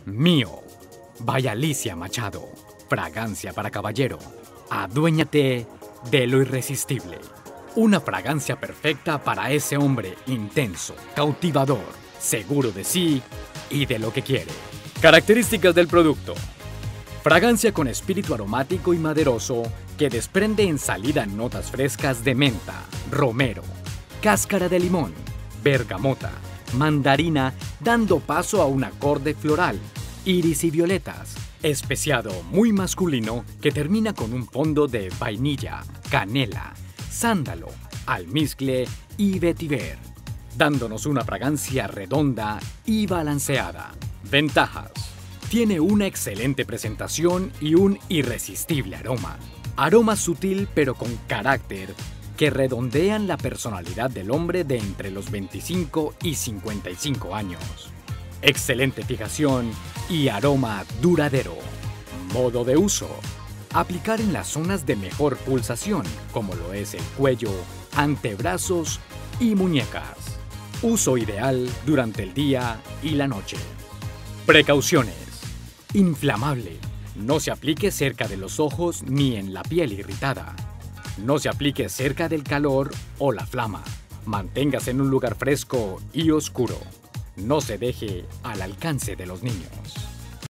Mío, by Alicia Machado. Fragancia para caballero. Aduéñate de lo irresistible. Una fragancia perfecta para ese hombre intenso, cautivador, seguro de sí y de lo que quiere. Características del producto. Fragancia con espíritu aromático y maderoso que desprende en salida notas frescas de menta, romero, cáscara de limón, bergamota, mandarina, dando paso a un acorde floral, iris y violetas, especiado muy masculino que termina con un fondo de vainilla, canela, sándalo, almizcle y vetiver, dándonos una fragancia redonda y balanceada. Ventajas. Tiene una excelente presentación y un irresistible aroma. Aroma sutil pero con carácter que redondean la personalidad del hombre de entre los 25 y 55 años. Excelente fijación y aroma duradero. Modo de uso. Aplicar en las zonas de mejor pulsación, como lo es el cuello, antebrazos y muñecas. Uso ideal durante el día y la noche. Precauciones. Inflamable. No se aplique cerca de los ojos ni en la piel irritada. No se aplique cerca del calor o la flama. Manténgase en un lugar fresco y oscuro. No se deje al alcance de los niños.